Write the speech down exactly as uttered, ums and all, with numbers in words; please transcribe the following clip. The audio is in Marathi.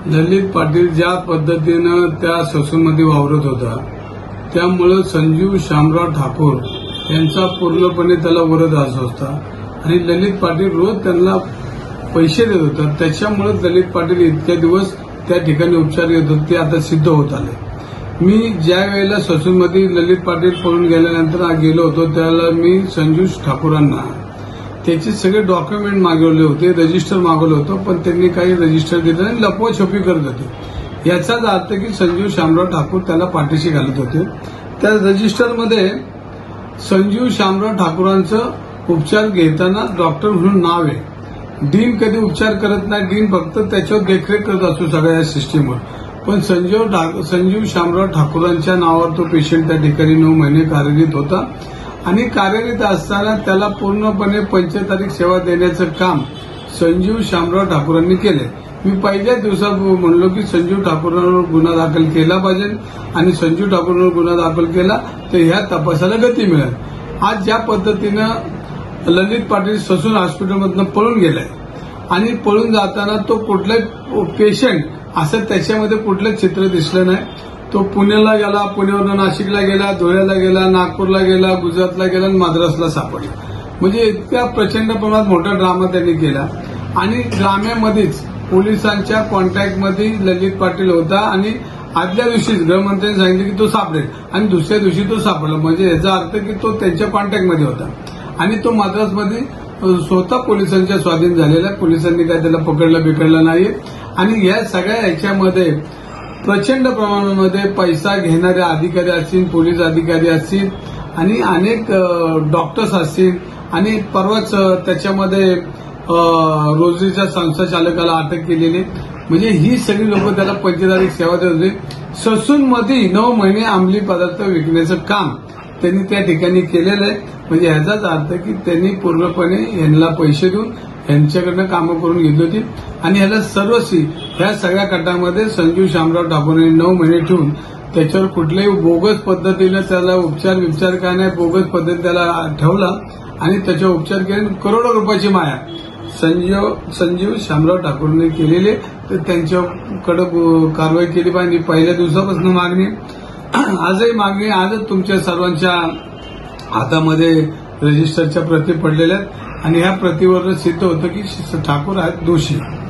ललित पाटील ज्या पद्धतीनं त्या ससूनमध्ये वावरत होता त्यामुळे संजीव शामराव ठाकूर यांचा पूर्णपणे त्याला विरोध होता आणि ललित पाटील रोज त्यांना पैसे देत होता. त्याच्यामुळे ललित पाटील इतके दिवस त्या ठिकाणी उपचार घेत होते ते आता सिद्ध होत आले. मी ज्या वेळेला ससूनमध्ये ललित पाटील पळून गेल्यानंतर गेलो होतो त्यावेळेला मी संजीव ठाकूरांना त्याचे सगळे डॉक्युमेंट मागवले होते, रजिस्टर मागवलं होतं, पण त्यांनी काही रजिस्टर दिलं नाही, लपवाछपी करत होते. याचाच अर्थ की संजीव शामराव ठाकूर त्याला पाठीशी घालत होते. त्या रजिस्टरमध्ये संजीव शामराव ठाकूरांचं उपचार घेताना डॉक्टर म्हणून नाव आहे. डीन कधी उपचार करत नाही, डीन फक्त त्याच्यावर देखरेख करत असतो सगळ्या सिस्टीमवर. पण संजीव संजीव शामराव ठाकूरांच्या नावावर तो पेशंट त्या ठिकाणी नऊ महिने कार्यरत होता आणि कार्यरत असताना त्याला पूर्णपणे पंचतारीख सेवा देण्याचं काम संजीव शामराव ठाकूरांनी केले. मी पहिल्याच दिवसात म्हणलो की संजीव ठाकूरांवर गुन्हा दाखल केला पाहिजे आणि संजीव ठाकूरांवर गुन्हा दाखल केला तर ह्या तपासाला गती मिळेल. आज ज्या पद्धतीनं ललित पाटील ससून हॉस्पिटलमधून पळून गेलाय आणि पळून जाताना तो कुठलाही पेशंट असं त्याच्यामध्ये कुठलं चित्र दिसलं नाही. तो पुण्याला गेला, पुण्यावरून नाशिकला गेला, धुळ्याला गेला, नागपूरला गेला, गुजरातला गेला आणि मद्रासला सापडला. म्हणजे इतक्या प्रचंड प्रमाणात मोठा ड्रामा त्यांनी केला आणि ड्राम्यामध्येच पोलिसांच्या कॉन्टॅक्टमध्ये ललित पाटील होता आणि आदल्या दिवशीच गृहमंत्र्यांनी सांगितलं की तो सापडेल आणि दुसऱ्या दिवशी तो सापडला. म्हणजे याचा अर्थ की तो त्यांच्या कॉन्टॅक्टमध्ये होता आणि तो मद्रासमध्ये स्वतः पोलिसांच्या स्वाधीन झालेला. पोलिसांनी काय त्याला पकडलं बिकडलं नाही आणि या सगळ्या ह्याच्यामध्ये प्रचंड प्रमाणामध्ये पैसा घेणारे अधिकारी असतील, पोलीस अधिकारी असतील आणि अनेक डॉक्टर्स असतील आणि परवाच त्याच्यामध्ये रोजरीच्या संस्था चालकाला अटक केलेली. म्हणजे ही सगळी लोक त्याला पंचतारीख सेवा देत होते. ससूनमध्ये नऊ महिने अंमली पदार्थ विकण्याचं काम त्यांनी त्या ठिकाणी केलेलं आहे. म्हणजे ह्याचाच अर्थ की त्यांनी पूर्णपणे यांना पैसे देऊन यांच्याकडनं कामं करून घेतली होती आणि ह्याला सर्वस्वी ह्या सगळ्या कटामध्ये संजीव शामराव ठाकूरांनी नऊ महिने ठेवून त्याच्यावर कुठल्याही बोगस पद्धतीनं त्याला उपचार विपचार काय नाही, बोगस पद्धतीने त्याला ठेवला आणि त्याच्यावर उपचार केले. करोडो रुपयाची माया संजीव संजीव शामराव ठाकूरने केलेली तर त्यांच्यावर कडक कारवाई केली पाहिजे. पहिल्या दिवसापासून मागणी, आजही मागणी, आजच तुमच्या सर्वांच्या हातामध्ये रजिस्टरच्या प्रती पडलेल्या आहेत आणि ह्या प्रतिवर सिद्ध होतं की ठाकूर आहेत दोषी.